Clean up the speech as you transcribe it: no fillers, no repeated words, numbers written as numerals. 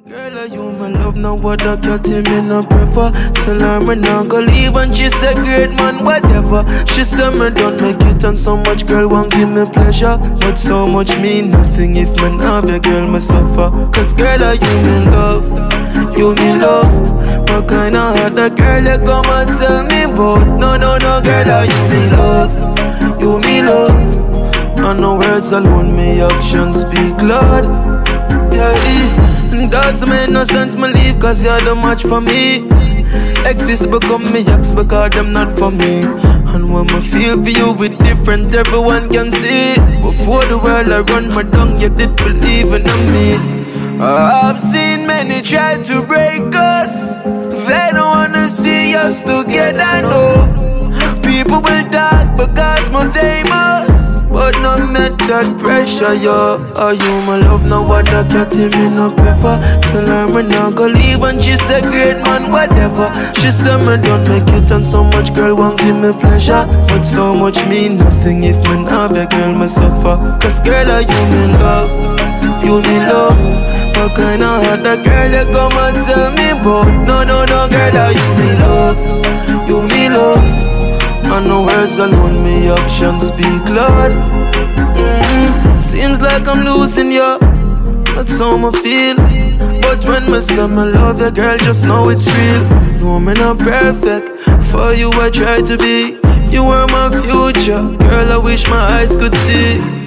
Girl, you my love, now what I got him in a prefer. Tell her me not go leave and she say great man, whatever. She said me don't make it and so much girl won't give me pleasure. But so much mean nothing if me not have your girl me suffer. Cause girl, you me love, you me love. What kind of heart that girl you come and tell me about? No, girl, you me love, you me love. And no words alone, me actions speak loud. Yeah, doesn't make no sense me leave cause you're the match for me. Exes become me ex because them not for me. And when I feel for you with different, everyone can see. Before the world I run my tongue, you did believe in me. I've seen many try to break us. They don't wanna see us together, no. People will talk because I'm famous, but no met that pressure, yo. Are you my love, now what I got him in a prefer. Tell her me not go leave and she say great man, whatever. She said me don't make it and so much girl won't give me pleasure. But so much mean nothing if me not have a girl me suffer. Cause girl, are you me love, you me love. What kind of heart that girl you come and tell me about? No, girl, are you me love, you me love. And no words alone, me actions speak loud. Seems like I'm losing you, that's how I feel. But when me say me love you, girl, just know it's real. No, me not perfect, for you I try to be. You were my future, girl, I wish my eyes could see.